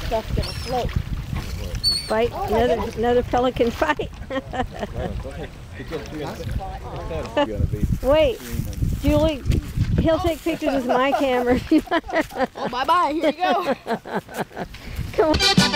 stuff's gonna float. Fight, another pelican fight. Wait, Julie, he'll take pictures with my camera. Oh, bye-bye, here you go. Come on.